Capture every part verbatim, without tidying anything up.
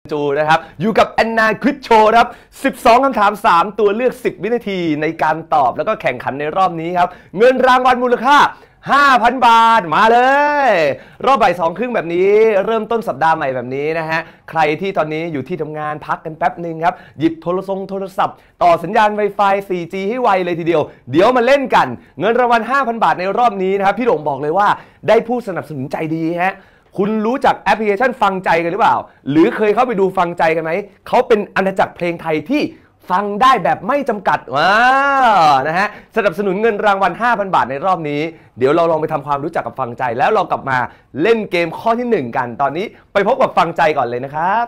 จูนะครับอยู่กับแอนนาควิดโชว์ครับสิบสองคำถามสามตัวเลือกสิบวินาทีในการตอบแล้วก็แข่งขันในรอบนี้ครับเงินรางวัลมูลค่า ห้าพัน บาทมาเลยรอบบ่ายสองครึ่งแบบนี้เริ่มต้นสัปดาห์ใหม่แบบนี้นะฮะใครที่ตอนนี้อยู่ที่ทำงานพักกันแป๊บหนึ่งครับหยิบโทรศัพท์โทรศัพท์ต่อสัญญาณ Wi-Fi โฟร์จี ให้ไวเลยทีเดียวเดี๋ยวมาเล่นกันเงินรางวัล ห้าพัน บาทในรอบนี้นะครับพี่โด่งบอกเลยว่าได้ผู้สนับสนุนใจดีฮะคุณรู้จักแอปพลิเคชันฟังใจกันหรือเปล่าหรือเคยเข้าไปดูฟังใจกันไหมเขาเป็นอาณาจักรเพลงไทยที่ฟังได้แบบไม่จำกัดว้านะฮะสนับสนุนเงินรางวัล ห้าพัน บาทในรอบนี้เดี๋ยวเราลองไปทำความรู้จักกับฟังใจแล้วเรากลับมาเล่นเกมข้อที่หนึ่งกันตอนนี้ไปพบกับฟังใจก่อนเลยนะครับ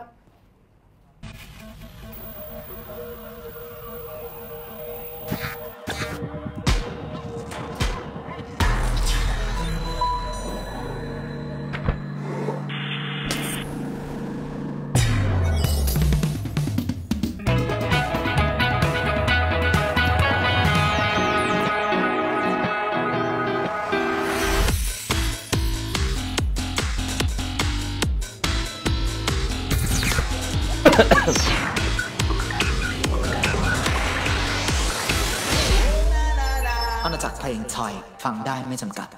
อาณาจักรเพลงไทยฟังได้ไม่จำกัด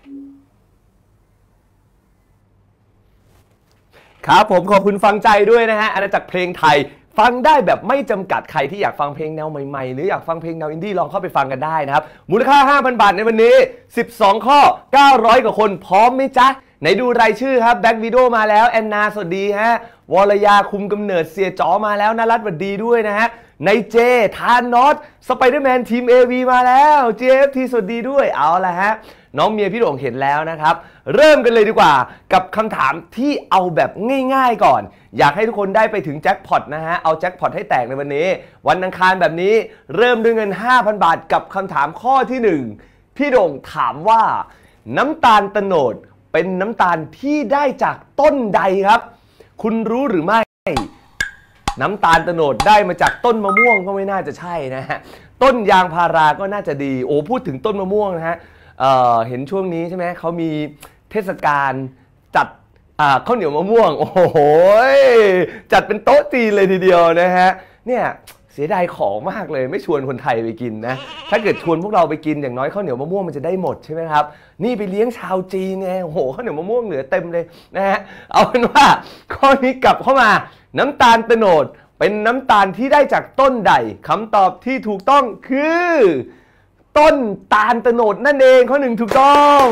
ครับผมขอบคุณฟังใจด้วยนะฮะอาณาจักรเพลงไทยฟังได้แบบไม่จำกัดใครที่อยากฟังเพลงแนวใหม่ๆหรืออยากฟังเพลงแนวอินดี้ลองเข้าไปฟังกันได้นะครับมูลค่า ห้าพัน บาทในวันนี้สิบสองข้อเก้าร้อยกว่าคนพร้อมไหมจ๊ะไหนดูรายชื่อครับแบ็ควิดโอมาแล้วแอนนาสวัสดีฮะวรยาคุมกำเนิดเสียจ๋อมาแล้วนรัตน์สวัสดีด้วยนะฮะในเจทานนอตสไปเดอร์แมนทีม เอ วี มาแล้ว เจ เอฟ ที สวัสดีด้วยเอาละฮะน้องเมียพี่โด่งเห็นแล้วนะครับเริ่มกันเลยดีกว่ากับคำถามที่เอาแบบง่ายๆก่อนอยากให้ทุกคนได้ไปถึงแจ็คพอตนะฮะเอาแจ็คพอตให้แตกในวันนี้วันอังคารแบบนี้เริ่มด้วยเงิน ห้าพัน บาทกับคำถามข้อที่หนึ่งพี่โด่งถามว่าน้ำตาลโตนดเป็นน้ำตาลที่ได้จากต้นใดครับคุณรู้หรือไม่น้ำตาลโตนดได้มาจากต้นมะม่วงก็ไม่น่าจะใช่นะฮะต้นยางพาราก็น่าจะดีโอ้พูดถึงต้นมะม่วงนะฮะ เอ่อ เห็นช่วงนี้ใช่ไหมเขามีเทศกาลจัดข้าวเหนียวมะม่วงโอ้โหจัดเป็นโต๊ะจีนเลยทีเดียวนะฮะเนี่ยเสียดายของมากเลยไม่ชวนคนไทยไปกินนะถ้าเกิดชวนพวกเราไปกินอย่างน้อยข้าวเหนียวมะม่วงมันจะได้หมดใช่ไหมครับนี่ไปเลี้ยงชาวจีนไงโอ้โหข้าวเหนียวมะม่วงเหลือเต็มเลยนะฮะเอาเป็นว่าข้อนี้กลับเข้ามาน้ำตาลโตนดเป็นน้ำตาลที่ได้จากต้นใดคำตอบที่ถูกต้องคือต้นตาลโตนดนั่นเองข้อหนึ่งถูกต้อง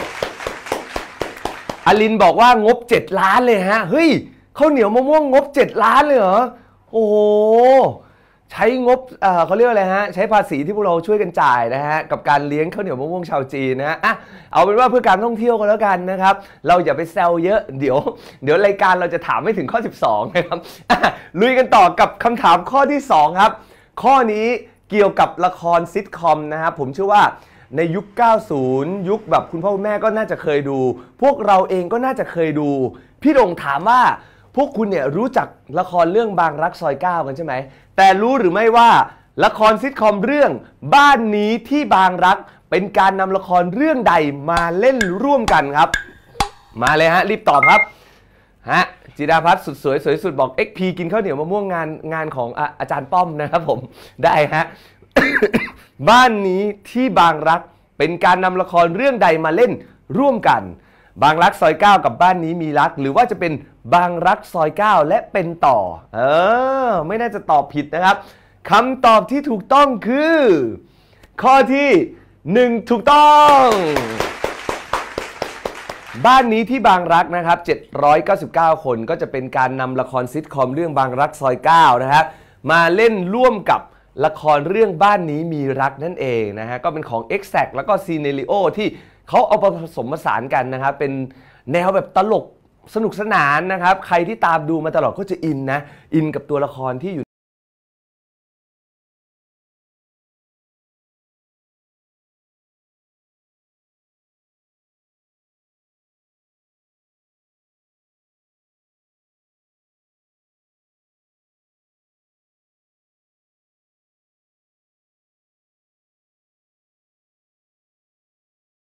อลินบอกว่างบเจ็ดล้านเลยฮะเฮ้ยข้าวเหนียวมะม่วงงบเจ็ดล้านเลยเหรอโอ้โหใช้งบเอ่อเขาเรียกอะไรฮะใช้ภาษีที่พวกเราช่วยกันจ่ายนะฮะกับการเลี้ยงข้าวเหนียวมะม่วงชาวจีนนะฮะอ่ะเอาเป็นว่าเพื่อการท่องเที่ยวกันแล้วกันนะครับเราอย่าไปแซวเยอะเดี๋ยวเดี๋ยวรายการเราจะถามไม่ถึงข้อสิบสองนะครับลุยกันต่อกับคำถามข้อที่สองครับข้อนี้เกี่ยวกับละครซิทคอมนะครับผมเชื่อว่าในยุคเก้าสิบยุคแบบคุณพ่อคุณแม่ก็น่าจะเคยดูพวกเราเองก็น่าจะเคยดูพี่โด่งถามว่าพวกคุณเนี่ยรู้จักละครเรื่องบางรักซอยเก้ากันใช่ไหมแต่รู้หรือไม่ว่าละครซิทคอมเรื่องบ้านนี้ที่บางรักเป็นการนำละครเรื่องใดมาเล่นร่วมกันครับมาเลยฮะรีบตอบครับฮะจิดาพัฒน์สุดสวยสวยสุดบอก เอ็กซ์ พี กินข้าวเหนียวมะม่วงงานงานของ อ, อาจารย์ป้อมนะครับผมได้ฮะ บ้านนี้ที่บางรักเป็นการนำละครเรื่องใดมาเล่นร่วมกันบางรักซอยเก้ากับบ้านนี้มีรักหรือว่าจะเป็นบางรักซอยเก้าและเป็นต่อเออไม่น่าจะตอบผิดนะครับคำตอบที่ถูกต้องคือข้อที่หนึ่งถูกต้องบ้านนี้ที่บางรักนะครับเจ็ดร้อยเก้าสิบเก้าคนก็จะเป็นการนำละครซิทคอมเรื่องบางรักซอยเก้านะครับมาเล่นร่วมกับละครเรื่องบ้านนี้มีรักนั่นเองนะฮะก็เป็นของ Exact แล้วก็ Scenario ที่เขาเอาผสมผสานกันนะครับเป็นแนวแบบตลกสนุกสนานนะครับใครที่ตามดูมาตลอดก็จะอินนะอินกับตัวละครที่อยู่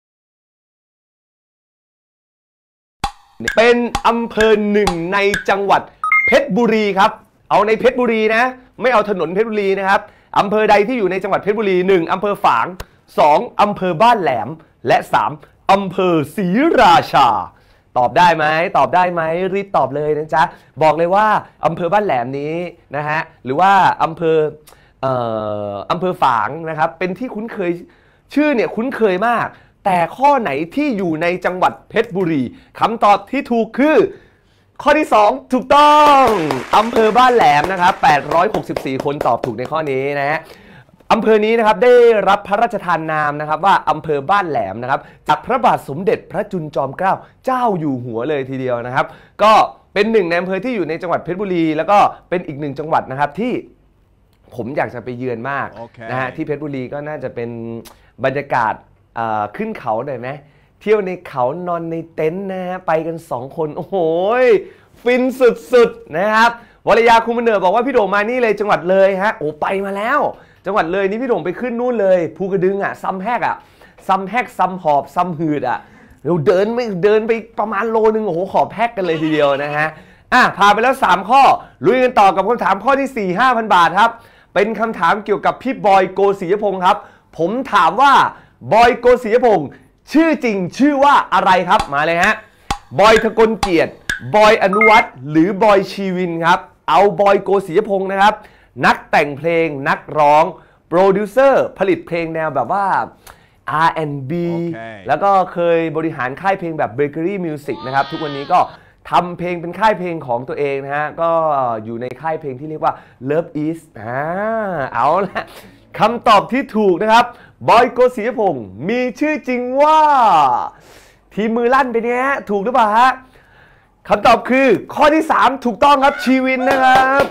เป็นอำเภอหนึ่งในจังหวัดเพชรบุรีครับเอาในเพชรบุรีนะไม่เอาถนนเพชรบุรีนะครับอำเภอใดที่อยู่ในจังหวัดเพชรบุรีหนึ่งอำเภอฝางสองอำเภอบ้านแหลมและสามอำเภอศรีราชาตอบได้ไหมตอบได้ไหมรีบตอบเลยนะจ๊ะบอกเลยว่าอำเภอบ้านแหลมนี้นะฮะหรือว่าอำเภอเอ่ออำเภอฝางนะครับเป็นที่คุ้นเคยชื่อเนี่ยคุ้นเคยมากแต่ข้อไหนที่อยู่ในจังหวัดเพชรบุรีคำตอบที่ถูกคือข้อที่สองถูกต้องอำเภอบ้านแหลมนะครับแปดร้อยหกสิบสี่คนตอบถูกในข้อนี้นะฮะอำเภอนี้นะครับได้รับพระราชทานนามนะครับว่าอำเภอบ้านแหลมนะครับจากพระบาทสมเด็จพระจุลจอมเกล้าเจ้าอยู่หัวเลยทีเดียวนะครับก็เป็นหนึ่งในอำเภอที่อยู่ในจังหวัดเพชรบุรีแล้วก็เป็นอีกหนึ่งจังหวัดนะครับที่ผมอยากจะไปเยือนมาก okay. นะฮะที่เพชรบุรีก็น่าจะเป็นบรรยากาศขึ้นเขาหน่อยไหมเที่ยวในเขานอนในเต็นท์นะฮะไปกันสองคนโอ้โหฟินสุดๆนะครับวรยาคุมเนอร์บอกว่าพี่โด่งมานี่เลยจังหวัดเลยฮะโอ้ไปมาแล้วจังหวัดเลยนี่พี่โด่งไปขึ้นนู่นเลยภูกระดึงอ่ะซัมแฮกอ่ะซัมแฮกซัมหอบซัมหืดอ่ะเราเดินไม่เดินไปประมาณโลนึงโอ้โหขอบแฮกกันเลยทีเดียวนะฮะอ่ะผ่านไปแล้วสามข้อลุยกันต่อกับคำถามข้อที่สี่ ห้าพัน บาทครับเป็นคำถามเกี่ยวกับพี่บอยโกศิยพงศ์ครับผมถามว่าบอยโกศิยพงศ์ชื่อจริงชื่อว่าอะไรครับมาเลยฮะบอยทกลเกียรติบอยอนุวัฒน์หรือบอยชีวินครับเอาบอยโกศิยพงศ์นะครับนักแต่งเพลงนักร้องโปรดิวเซอร์ผลิตเพลงแนวแบบว่า อาร์ แอนด์ บี okay. แล้วก็เคยบริหารค่ายเพลงแบบ Bakery Music นะครับทุกวันนี้ก็ทำเพลงเป็นค่ายเพลงของตัวเองนะฮะก็อยู่ในค่ายเพลงที่เรียกว่า Love Is อ่าเอาละคำตอบที่ถูกนะครับบอยโกศิยพงศ์มีชื่อจริงว่าทีมือลั่นไปเนี้ยถูกหรือเปล่าฮะคำตอบคือข้อที่สามถูกต้องครับชีวินนะครับ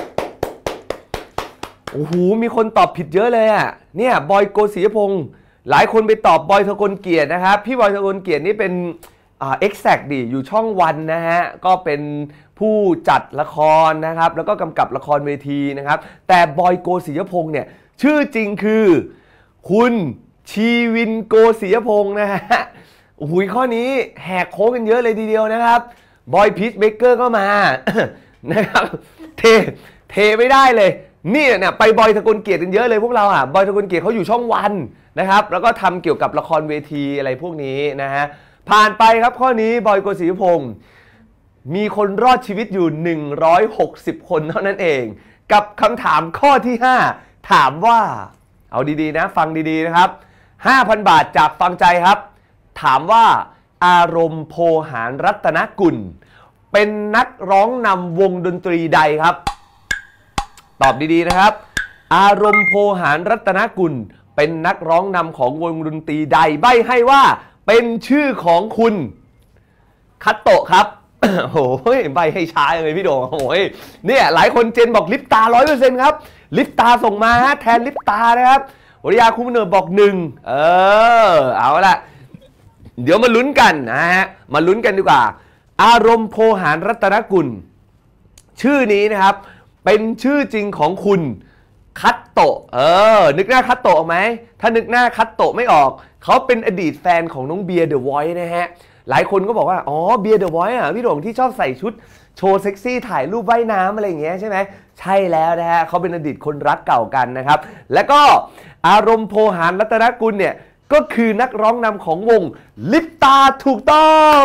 โอ้โหมีคนตอบผิดเยอะเลยอ่ะเนี่ยบอยโกศิยพงศ์หลายคนไปตอบบอยทกลเกียรตินะครับพี่บอยทกลเกียรตินี่เป็นอ่า Exact ดิอยู่ช่องวันนะฮะก็เป็นผู้จัดละครนะครับแล้วก็กำกับละครเวทีนะครับแต่บอยโกศิยพงศ์เนี่ยชื่อจริงคือคุณชีวินโกศิยพงศ์นะฮะโอ้โหข้อนี้แหกโค้งกันเยอะเลยทีเดียวนะครับบอยพีชเบเกอร์ก็มา นะครับเทเทไม่ได้เลยนี่เนี่ยไปบอยทกลเกียรติกันเยอะเลยพวกเราอ่ะบอยทกลเกียรติเขาอยู่ช่องวันนะครับแล้วก็ทำเกี่ยวกับละครเวทีอะไรพวกนี้นะฮะผ่านไปครับข้อนี้บอยโกศิยพงศ์มีคนรอดชีวิตอยู่หนึ่งร้อยหกสิบคนเท่านั้นเองกับคำถามข้อที่ห้าถามว่าเอาดีๆนะฟังดีๆนะครับ ห้าพัน บาทจากฟังใจครับถามว่าอารมณ์โพหารรัตนกุลเป็นนักร้องนำวงดนตรีใดครับตอบดีๆนะครับอารมณ์โพหารรัตนกุลเป็นนักร้องนำของวงดนตรีใดใบ้ให้ว่าเป็นชื่อของคุณคัตโตะครับ โอ้ยใบให้ช้าเลยพี่โด่งโอ้ยเนี่ยหลายคนเจนบอกลิปตา ร้อยเปอร์เซ็นต์ ครับลิปตาส่งมาฮะแทนลิปตานะครับวริยาคุณเนิร์ดบอกหนึ่งเออเอาละเดี๋ยวมาลุ้นกันนะฮะมาลุ้นกันดีกว่าอารมณ์โพหารรัตนกุลชื่อนี้นะครับเป็นชื่อจริงของคุณคัตโตะเออนึกหน้าคัตโตะออกไหมถ้านึกหน้าคัตโตะไม่ออกเขาเป็นอดีตแฟนของน้องเบียร์เดอะวอยซ์นะฮะหลายคนก็บอกว่าอ๋อเบียร์เดอะวอยซ์อ่ะพี่โด่งที่ชอบใส่ชุดโชว์เซ็กซี่ถ่ายรูปว่ายน้ำอะไรอย่างเงี้ยใช่ไหมใช่แล้วนะฮะเขาเป็นอดีตคนรักเก่ากันนะครับแล้วก็อารมณ์โพหารรัตนกุลเนี่ยก็คือนักร้องนำของวงลิปตาถูกต้อง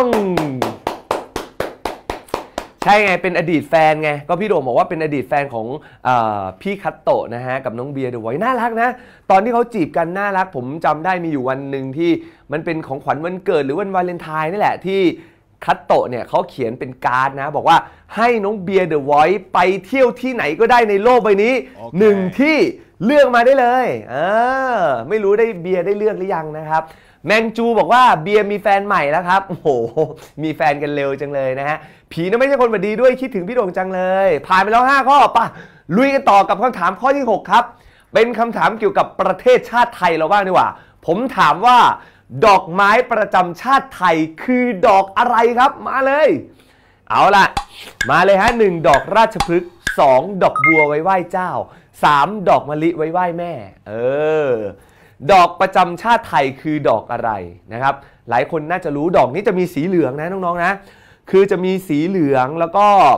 ใช่ไงเป็นอดีตแฟนไงก็พี่โด่งบอกว่าเป็นอดีตแฟนของเอ่อพี่คัตโตะนะฮะกับน้องเบียร์เดอะวอยซ์น่ารักนะตอนที่เขาจีบกันน่ารักผมจำได้มีอยู่วันหนึ่งที่มันเป็นของขวัญวันเกิดหรือวันวาเลนไทน์นี่แหละที่คัตโตะเนี่ยเขาเขียนเป็นการ์ดนะบอกว่าให้น้องเบียร์เดอะวอยซ์ไปเที่ยวที่ไหนก็ได้ในโลกใบนี้ okay. หนึ่งที่เลือกมาได้เลยเออไม่รู้ได้เบียร์ได้เลือกหรือยังนะครับแมงจูบอกว่าเบียร์มีแฟนใหม่แล้วครับโอ้โหมีแฟนกันเร็วจังเลยนะฮะผีน่ะไม่ใช่คนบดีด้วยคิดถึงพี่โด่งจังเลยผ่านไปแล้วห้าข้อป่ะลุยกันต่อกับคำถามข้อที่หกครับเป็นคำถามเกี่ยวกับประเทศชาติไทยเราบ้างดีกว่าผมถามว่าดอกไม้ประจำชาติไทยคือดอกอะไรครับมาเลยเอาล่ะมาเลยฮะหนึ่งดอกราชพฤกษ์สองดอกบัวไว้ไหว้เจ้าสามดอกมะลิไว้ไหว้แม่เออดอกประจำชาติไทยคือดอกอะไรนะครับหลายคนน่าจะรู้ดอกนี้จะมีสีเหลืองนะน้องๆนะคือจะมีสีเหลืองแล้วก็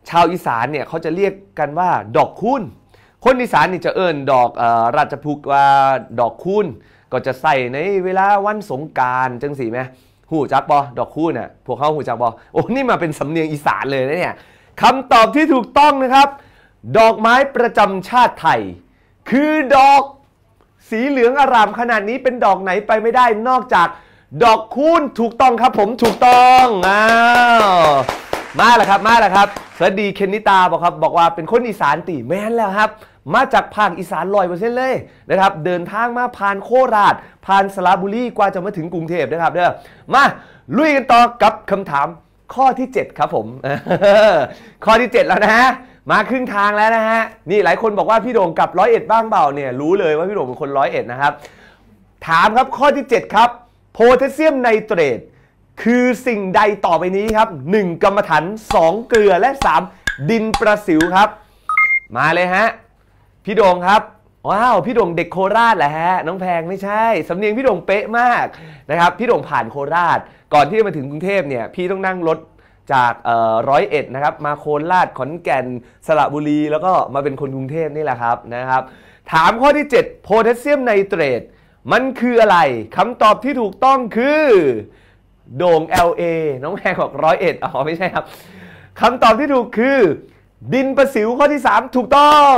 ชาวอีสานเนี่ยเขาจะเรียกกันว่าดอกคูณคนอีสานนี่จะเอิ้นดอกเอ่อราชพฤกษ์ว่าดอกคูณก็จะใส่ในเวลาวันสงกรานต์จังสิไหมหูจักบอดอกคูณน่ะพวกเขาหูจักบอโอ้นี่มาเป็นสำเนียงอีสานเลยนะเนี่ยคำตอบที่ถูกต้องนะครับดอกไม้ประจำชาติไทยคือดอกสีเหลืองอร่ามขนาดนี้เป็นดอกไหนไปไม่ได้นอกจากดอกคูณถูกต้องครับผมถูกต้องอ้าวมาแล้วครับมาแล้วครับสวัสดีเคนนิตาบอกครับบอกว่าเป็นคนอีสานตีแม่นแล้วครับมาจากภาคอีสานร้อยเปอร์เซ็นต์เลยนะครับเดินทางมาผ่านโคราชผ่านสระบุรีกว่าจะมาถึงกรุงเทพนะครับเด้อมาลุยกันต่อกับคำถามข้อที่เจ็ดครับผมข้อที่เจ็ดแล้วนะฮะมาครึ่งทางแล้วนะฮะนี่หลายคนบอกว่าพี่โด่งกลับร้อยเอ็ดบ้างเปล่าเนี่ยรู้เลยว่าพี่โด่งเป็นคนร้อยเอ็ดนะครับถามครับข้อที่เจ็ดครับโพแทสเซียมไนเตรตคือสิ่งใดต่อไปนี้ครับหนึ่งกรรมฐานสองเกลือและสามดินประสิวครับมาเลยฮะพี่โด่งครับว้าวพี่โด่งเด็กโคราชแหละฮะน้องแพงไม่ใช่สำเนียงพี่โด่งเป๊ะมากนะครับพี่โด่งผ่านโคราชก่อนที่จะมาถึงกรุงเทพเนี่ยพี่ต้องนั่งรถจากร้อยเอ็ดนะครับมาโคราชขอนแก่นสระบุรีแล้วก็มาเป็นคนกรุงเทพนี่แหละครับนะครับถามข้อที่เจ็ดโพแทสเซียมไนเตรตมันคืออะไรคำตอบที่ถูกต้องคือโด่ง แอล เอ น้องแพงบอกร้อยเอ็ดอ๋อไม่ใช่ครับคำตอบที่ถูกคือดินประสิวข้อที่สามถูกต้อง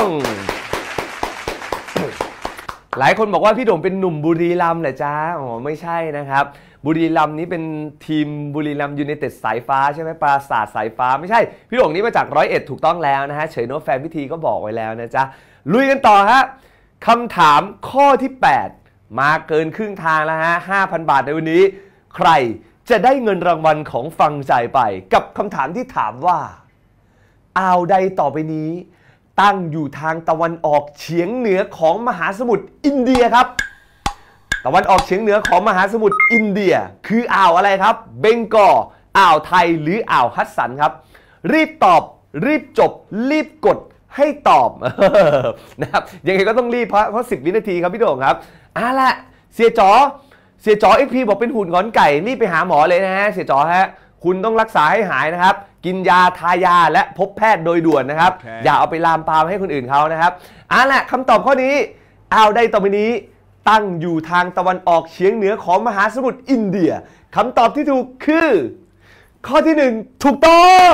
หลายคนบอกว่าพี่โด่งเป็นหนุ่มบุรีรัมย์แหละจ้าอ๋อไม่ใช่นะครับบุรีรัมย์นี้เป็นทีมบุรีรัมย์ยูไนเต็ดสายฟ้าใช่ไหมปราสาทสายฟ้าไม่ใช่พี่โด่งนี้มาจากร้อยเอ็ดถูกต้องแล้วนะฮะเฉยโน้ตแฟนพิธีก็บอกไว้แล้วนะจ๊ะลุยกันต่อฮะคำถามข้อที่แปดมาเกินครึ่งทางแล้วฮะ ห้าพัน บาทในวันนี้ใครจะได้เงินรางวัลของฟังใจไปกับคำถามที่ถามว่าอ่าวใดต่อไปนี้ตั้งอยู่ทางตะวันออกเฉียงเหนือของมหาสมุทรอินเดียครับตะวันออกเฉียงเหนือของมหาสมุทรอินเดียคืออ่าวอะไรครับเบงกอลอ่าวไทยหรืออ่าวฮัดสันครับรีบตอบรีบจบรีบกดให้ตอบนะครับยังไงก็ต้องรีบเพราะเพราะสิบวินาทีครับพี่โด่งครับอ่ะละเสียจ๋อเสียจ๋อเอ็กพีบอกเป็นหุ่นงอนไก่รีบไปหาหมอเลยนะฮะเสียจ๋อฮะคุณต้องรักษาให้หายนะครับกินยาทายาและพบแพทย์โดยด่วนนะครับ okay. อย่าเอาไปลามปามให้คนอื่นเขานะครับอ่ะแหละคำตอบข้อนี้อ่าวใดต่อไปนี้ตั้งอยู่ทางตะวันออกเฉียงเหนือของมหาสมุทรอินเดียคำตอบที่ถูกคือข้อที่หนึ่งถูกต้อง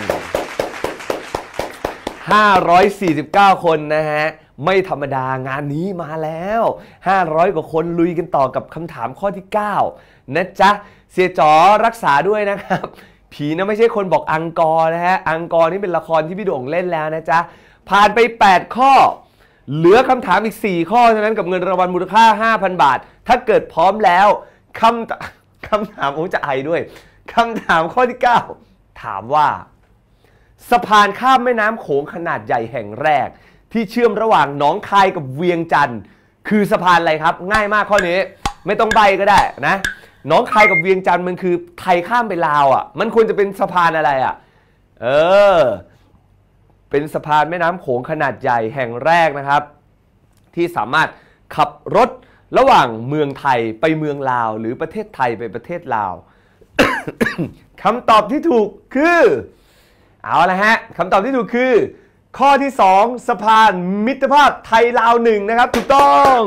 ห้าร้อยสี่สิบเก้าคนนะฮะไม่ธรรมดางานนี้มาแล้วห้าร้อยกว่าคนลุยกันต่อกับคำถามข้อที่เก้านะจ๊ะเสียจ๋อรักษาด้วยนะครับผีนะไม่ใช่คนบอกอังกอร์นะฮะอังกอร์นี่เป็นละครที่พี่โด่งเล่นแล้วนะจ๊ะผ่านไปแปดข้อเหลือคำถามอีกสี่ข้อเท่านั้นกับเงินรางวัลมูลค่า ห้าพัน บาทถ้าเกิดพร้อมแล้วคำคำถามผมจะไอด้วยคำถามข้อที่เก้าถามว่าสะพานข้ามแม่น้ำโขงขนาดใหญ่แห่งแรกที่เชื่อมระหว่างหนองคายกับเวียงจันทร์คือสะพานอะไรครับง่ายมากข้อนี้ไม่ต้องใบก็ได้นะหนองคายกับเวียงจันทร์มันคือไทยข้ามไปลาวอ่ะมันควรจะเป็นสะพานอะไรอ่ะเออเป็นสะพานแม่น้ำโขงขนาดใหญ่แห่งแรกนะครับที่สามารถขับรถระหว่างเมืองไทยไปเมืองลาวหรือประเทศไทยไปประเทศลาว คำตอบที่ถูกคือเอาละฮะคำตอบที่ถูกคือข้อที่สองสะพานมิตรภาพไทยลาวหนึ่งนะครับถูกต้อง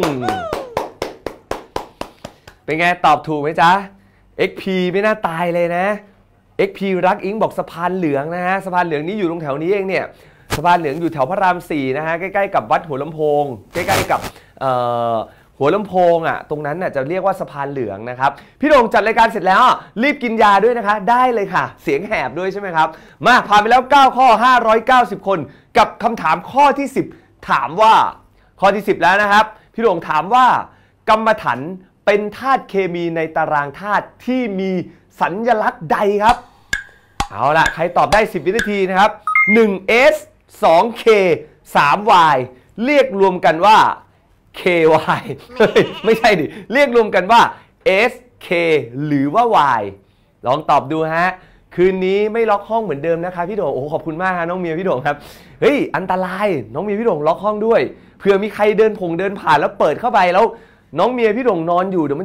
เป็นไงตอบถูกไหมจ๊ะ เอ็กซ์ พี ไม่น่าตายเลยนะ เอ็กซ์ พี รักอิงบอกสะพานเหลืองนะฮะสะพานเหลืองนี้อยู่ตรงแถวนี้เองเนี่ยสะพานเหลืองอยู่แถวพระรามสี่นะฮะใกล้ๆกับวัดหัวลำโพงใกล้ๆกับหัวลำโพงอ่ะตรงนั้นน่ะจะเรียกว่าสะพานเหลืองนะครับพี่โด่งจัดรายการเสร็จแล้วรีบกินยาด้วยนะคะได้เลยค่ะเสียงแหบด้วยใช่ไหมครับมาผ่านไปแล้วเก้าข้อห้าร้อยเก้าสิบคนกับคำถามข้อที่สิบถามว่าข้อที่สิบแล้วนะครับพี่โด่งถามว่ากรรมฐานเป็นธาตุเคมีในตารางธาตุที่มีสัญลักษณ์ใดครับเอาล่ะใครตอบได้สิบวินาทีนะครับหนึ่ง เอส สอง เค สาม วาย เรียกรวมกันว่า เค วาย ไม่ใช่ดิเรียกรวมกันว่า เอส เค หรือว่า Y ลองตอบดูฮะคืนนี้ไม่ล็อกห้องเหมือนเดิมนะคะพี่โด่งโอ้ขอบคุณมากฮะน้องเมียพี่โด่งครับเฮ้ยอันตรายน้องเมียพี่โด่งล็อกห้องด้วยเผื่อมีใครเดินผงเดินผ่านแล้วเปิดเข้าไปแล้วน้องเมียพี่โด่งนอนอยู่เดี๋ยวมัน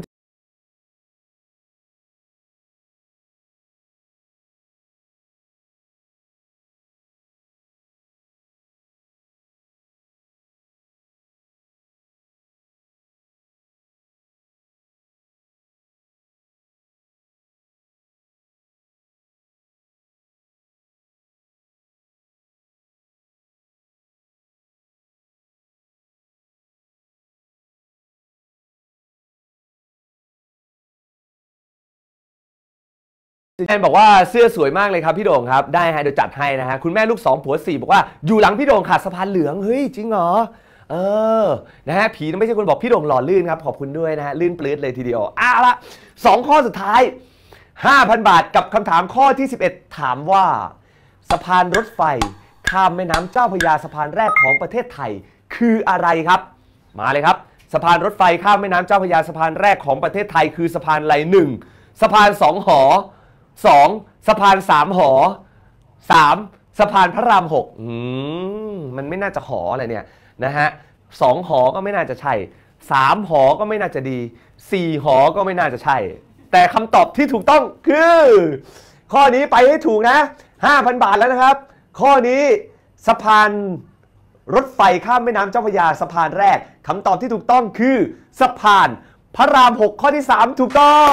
แอนบอกว่าเสื้อสวยมากเลยครับพี่โด่งครับได้ฮะเดี๋ยวจัดให้นะฮะคุณแม่ลูกสองผัวสี่บอกว่าอยู่หลังพี่โด่งขาดสะพานเหลืองเฮ้ยจริงเหรอเออนะฮะผีไม่ใช่คนบอกพี่โด่งหล่อลื่นครับขอบคุณด้วยนะฮะลื่นปลื้ดเลยทีเดียวอ่ะละสองข้อสุดท้าย ห้าพัน บาทกับคำถามข้อที่สิบเอ็ดถามว่าสะพานรถไฟข้ามแม่น้ำเจ้าพระยาสะพานแรกของประเทศไทยคืออะไรครับมาเลยครับสะพานรถไฟข้ามแม่น้ำเจ้าพระยาสะพานแรกของประเทศไทยคือสะพานอะไรหนึ่งสะพานสองหอสองสะพานสามหอสามสะพานพระรามหกอืมมันไม่น่าจะหออะไรเนี่ยนะฮะสองหอก็ไม่น่าจะใช่สามหอก็ไม่น่าจะดีสี่หอก็ไม่น่าจะใช่แต่คำตอบที่ถูกต้องคือข้อนี้ไปให้ถูกนะ ห้าพัน บาทแล้วนะครับข้อนี้สะพานรถไฟข้ามแม่น้ำเจ้าพระยาสะพานแรกคำตอบที่ถูกต้องคือสะพานพระรามหกข้อที่สามถูกต้อง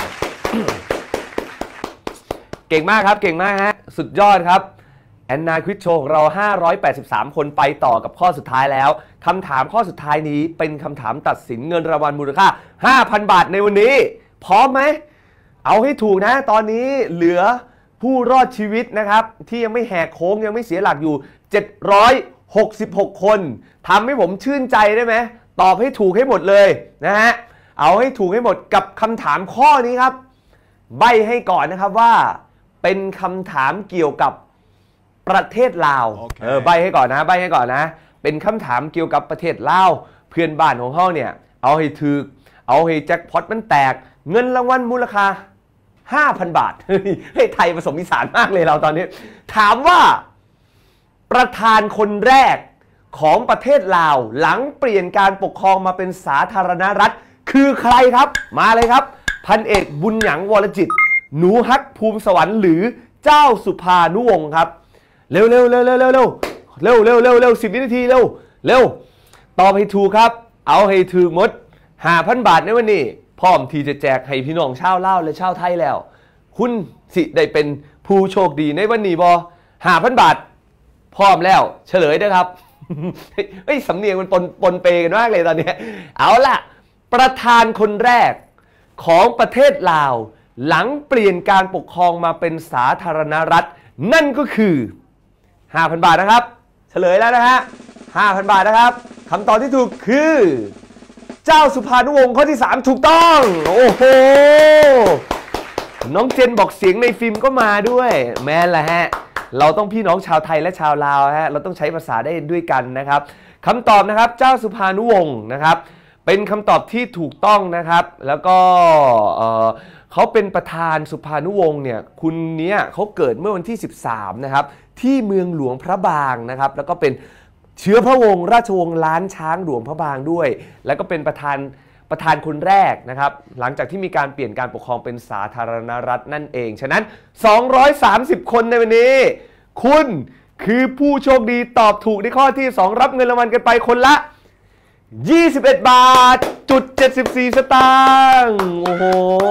เก่งมากครับเก่งมากฮะสุดยอดครับแอนนาควิดโชของเราห้าร้อยแปดสิบสามคนไปต่อกับข้อสุดท้ายแล้วคำถามข้อสุดท้ายนี้เป็นคำถามตัดสินเงินรางวัลมูลค่า ห้าพัน บาทในวันนี้พร้อมไหมเอาให้ถูกนะตอนนี้เหลือผู้รอดชีวิตนะครับที่ยังไม่แหกโค้งยังไม่เสียหลักอยู่เจ็ดร้อยหกสิบหกคนทำให้ผมชื่นใจได้ไหมตอบให้ถูกให้หมดเลยนะฮะเอาให้ถูกให้หมดกับคำถามข้อนี้ครับใบ้ให้ก่อนนะครับว่าเป็นคำถามเกี่ยวกับประเทศลาว okay. เออใบ้ให้ก่อนนะใบ้ให้ก่อนนะเป็นคำถามเกี่ยวกับประเทศลาวเพื่อนบ้านของเขาเนี่ยเอาให้ถูกเอาให้แจ็คพอตมันแตกเงินรางวัลมูลค่า ห้าพัน บาทให้ไทยผสมผสานมากเลยเราตอนนี้ถามว่าประธานคนแรกของประเทศลาวหลังเปลี่ยนการปกครองมาเป็นสาธารณรัฐคือใครครับมาเลยครับพันเอกบุญหยังวรจิตหนูฮักภูมิสวรรค์หรือเจ้าสุภานุวงศ์ครับเร็วเร็วเร็วเร็วเร็วเร็วเร็วเร็วเร็วเร็วสิบวินาทีเร็วเร็วตอบให้ถูกครับเอาให้ถูกหมด ห้าพัน บาทในวันนี้พร้อมที่จะแจกให้พี่น้องชาวลาวและชาวไทยแล้วคุณสิได้เป็นผู้โชคดีในวันนี้บอ ห้าพัน บาทพร้อมแล้วเฉลยด้วยครับ เฮ้ยสำเนียงมันปนปนเปกันมากเลยตอนนี้เอาล่ะประธานคนแรกของประเทศลาวหลังเปลี่ยนการปกครองมาเป็นสาธารณรัฐนั่นก็คือ ห้าพัน บาทนะครับเฉลยแล้วนะฮะ ห้าพัน บาทนะครับคำตอบที่ถูกคือเจ้าสุภานุวงศ์ข้อที่สามถูกต้องโอ้โหน้องเจนบอกเสียงในฟิล์มก็มาด้วยแม่นแหละฮะเราต้องพี่น้องชาวไทยและชาวลาวฮะเราต้องใช้ภาษาได้ด้วยกันนะครับคำตอบนะครับเจ้าสุภานุวงศ์นะครับเป็นคำตอบที่ถูกต้องนะครับแล้วก็เอ่อเขาเป็นประธานสุภานุวงศ์เนี่ยคุณเนี้ยเขาเกิดเมื่อวันที่สิบสามนะครับที่เมืองหลวงพระบางนะครับแล้วก็เป็นเชื้อพระวงศ์ราชวงศ์ล้านช้างหลวงพระบางด้วยแล้วก็เป็นประธานประธานคนแรกนะครับหลังจากที่มีการเปลี่ยนการปกครองเป็นสาธารณรัฐนั่นเองฉะนั้นสองร้อยสามสิบคนในวันนี้คุณคือผู้โชคดีตอบถูกในข้อที่สองรับเงินรางวัลกันไปคนละยี่สิบเอ็ดบาทจุดเจ็ดสิบสี่สตางค์โอ้โห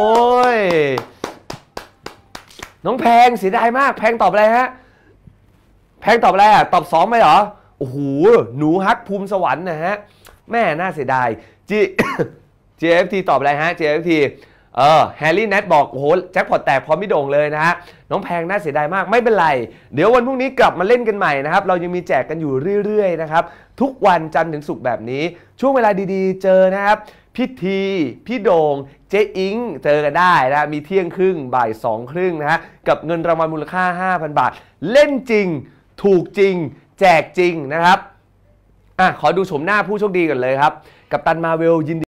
น้องแพงเสียดายมากแพงตอบอะไรฮะแพงตอบอะไรอ่ะตอบสองไหมเหรอโอ้โหหนูฮักภูมิสวรรค์นะฮะแม่น่าเสียดาย G จี เอฟ ที ตอบอะไรฮะ จี เอฟ ที เออแฮร์รี่แนทบอกโอ้โหแจ็คพอตแตกพร้อมพี่โด่งเลยนะฮะน้องแพงน่าเสียดายมากไม่เป็นไรเดี๋ยววันพรุ่งนี้กลับมาเล่นกันใหม่นะครับเรายังมีแจกกันอยู่เรื่อยๆนะครับทุกวันจันทร์ถึงศุกร์แบบนี้ช่วงเวลาดีๆเจอนะครับพี่ทีพี่โด่งเจ๊อิงเจอกันได้นะมีเที่ยงครึ่งบ่ายสองครึ่งนะฮะกับเงินรางวัลมูลค่า ห้าพัน บาทเล่นจริงถูกจริงแจกจริงนะครับอ่ะขอดูชมหน้าผู้โชคดีกันเลยครับกัปตันมาเวลยินดี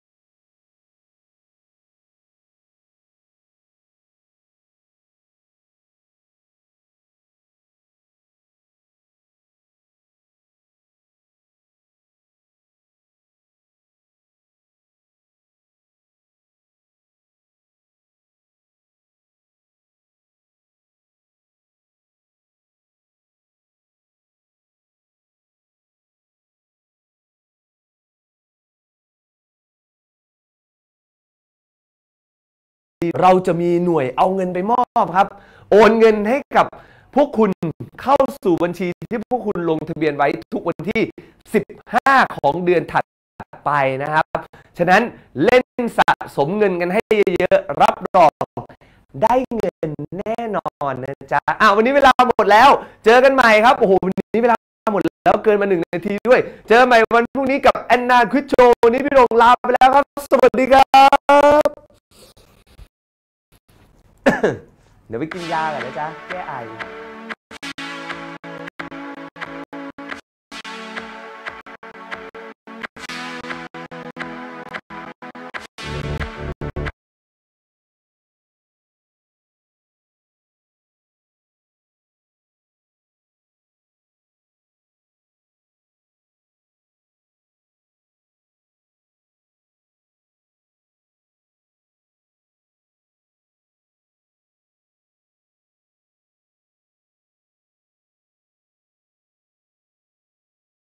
เราจะมีหน่วยเอาเงินไปมอบครับโอนเงินให้กับพวกคุณเข้าสู่บัญชีที่พวกคุณลงทะเบียนไว้ทุกวันที่สิบห้าของเดือนถัดไปนะครับฉะนั้นเล่นสะสมเงินกันให้เยอะๆรับรองได้เงินแน่นอนนะจ๊ะอ่ะวันนี้เวลาหมดแล้วเจอกันใหม่ครับโอ้โหวันนี้เวลาหมดแล้วเกินมาหนึ่งนาทีด้วยเจอกันใหม่วันพรุ่งนี้กับแอนนาควิดโชว์วันนี้พี่โด่งลาไปแล้วครับสวัสดีครับเดี๋ยวไปกินยาก่อนนะจ๊ะแก้ไอ